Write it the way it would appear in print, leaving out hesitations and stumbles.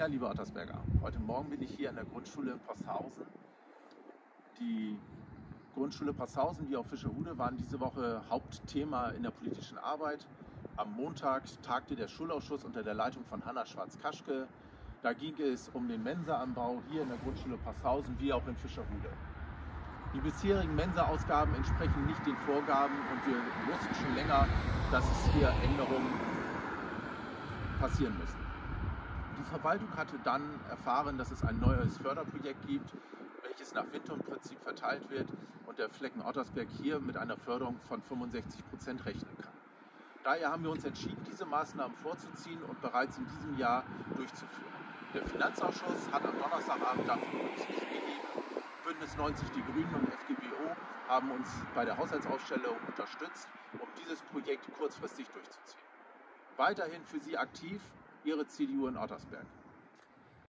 Ja, liebe Ottersberger, heute Morgen bin ich hier an der Grundschule in Posthausen. Die Grundschule Posthausen wie auch Fischerhude waren diese Woche Hauptthema in der politischen Arbeit. Am Montag tagte der Schulausschuss unter der Leitung von Hanna Schwarz-Kaschke. Da ging es um den Mensaanbau hier in der Grundschule Posthausen wie auch in Fischerhude. Die bisherigen Mensa-Ausgaben entsprechen nicht den Vorgaben und wir wussten schon länger, dass es hier Änderungen passieren müssen. Die Verwaltung hatte dann erfahren, dass es ein neues Förderprojekt gibt, welches nach Windturmprinzip verteilt wird und der Flecken Ottersberg hier mit einer Förderung von 65% rechnen kann. Daher haben wir uns entschieden, diese Maßnahmen vorzuziehen und bereits in diesem Jahr durchzuführen. Der Finanzausschuss hat am Donnerstagabend dafür grünes Licht gegeben. Bündnis 90 Die Grünen und FGBO haben uns bei der Haushaltsaufstellung unterstützt, um dieses Projekt kurzfristig durchzuziehen. Weiterhin für Sie aktiv Ihre CDU in Ottersberg.